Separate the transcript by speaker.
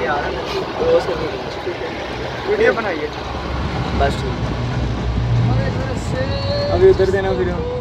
Speaker 1: आ रहा है रोज करके
Speaker 2: वीडियो बनाइए
Speaker 1: बस ठीक।
Speaker 2: अभी उधर देना फिर